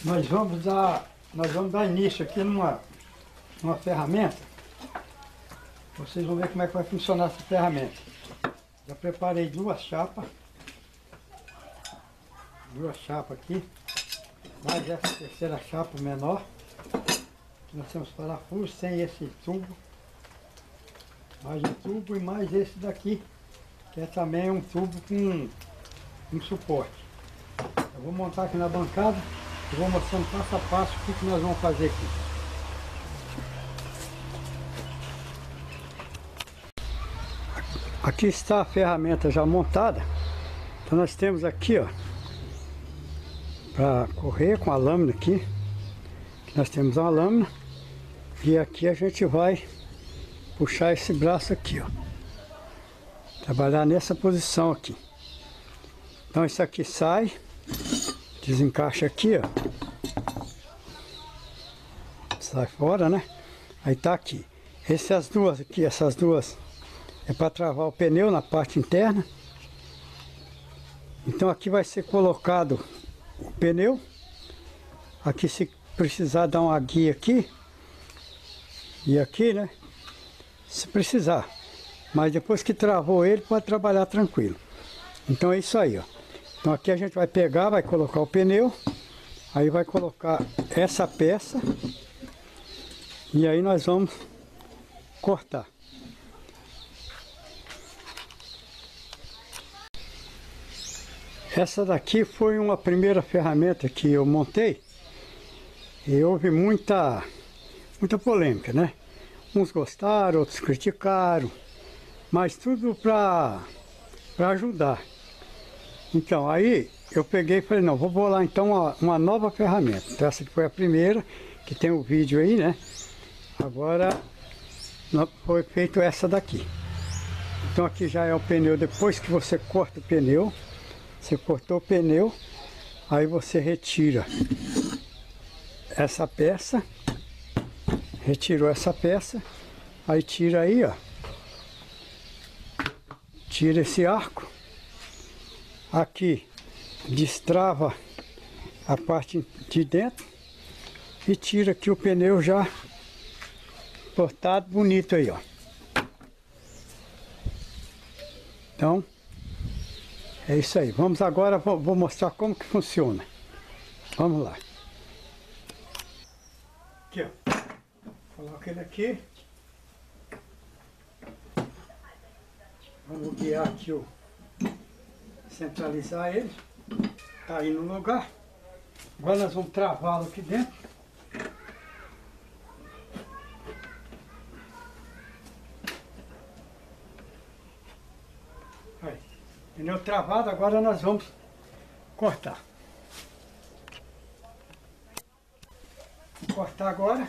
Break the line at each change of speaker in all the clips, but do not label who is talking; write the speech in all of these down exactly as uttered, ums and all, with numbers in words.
Nós vamos dar, nós vamos dar início aqui numa, numa ferramenta. Vocês vão ver como é que vai funcionar essa ferramenta. Já preparei duas chapas. Duas chapas aqui. Mais essa terceira chapa menor. Que nós temos parafusos sem esse tubo. Mais um tubo e mais esse daqui. Que é também um tubo com um suporte. Eu vou montar aqui na bancada. Eu vou mostrando passo a passo o que, que nós vamos fazer aqui. Aqui está a ferramenta já montada. Então nós temos aqui, ó, para correr com a lâmina aqui. Aqui nós temos uma lâmina. E aqui a gente vai puxar esse braço aqui, ó. Trabalhar nessa posição aqui. Então isso aqui sai. Desencaixa aqui, ó. Sai fora, né? Aí tá aqui. Essas duas aqui, essas duas é para travar o pneu na parte interna. Então aqui vai ser colocado o pneu. Aqui, se precisar dar uma guia aqui. E aqui, né? Se precisar. Mas depois que travou ele, pode trabalhar tranquilo. Então é isso aí, ó. Então aqui a gente vai pegar, vai colocar o pneu, aí vai colocar essa peça e aí nós vamos cortar. Essa daqui foi uma primeira ferramenta que eu montei e houve muita, muita polêmica, né? Uns gostaram, outros criticaram, mas tudo para para ajudar. Então, aí eu peguei e falei, não, vou bolar então uma, uma nova ferramenta. Então, essa aqui foi a primeira, que tem o vídeo aí, né? Agora, foi feito essa daqui. Então, aqui já é o pneu. Depois que você corta o pneu, você cortou o pneu, aí você retira essa peça. Retirou essa peça, aí tira aí, ó. Tira esse arco. Aqui destrava a parte de dentro e tira aqui o pneu já cortado, bonito aí, ó. Então é isso aí. Vamos agora, vou, vou mostrar como que funciona. Vamos lá. Aqui, ó. Coloca ele aqui. Vamos guiar aqui o centralizar ele, tá aí no lugar. Agora nós vamos travá-lo aqui dentro. Aí, pneu travado, agora nós vamos cortar. Vou cortar agora.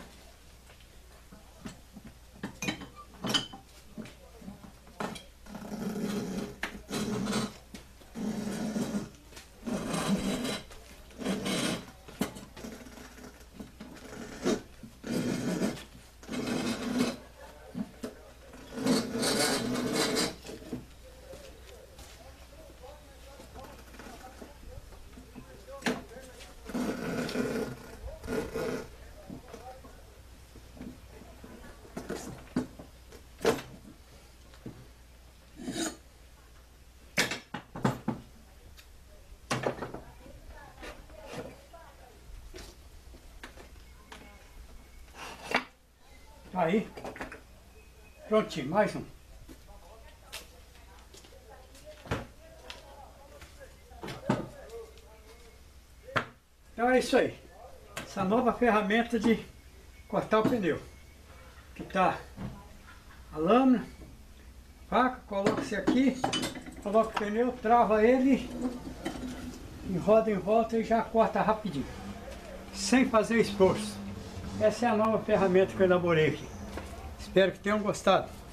Aí, prontinho, mais um. Então é isso aí. Essa nova ferramenta de cortar o pneu. Aqui tá a lâmina, faca, coloca-se aqui, coloca o pneu, trava ele, e roda em volta e já corta rapidinho. Sem fazer esforço. Essa é a nova ferramenta que eu elaborei aqui. Espero que tenham gostado.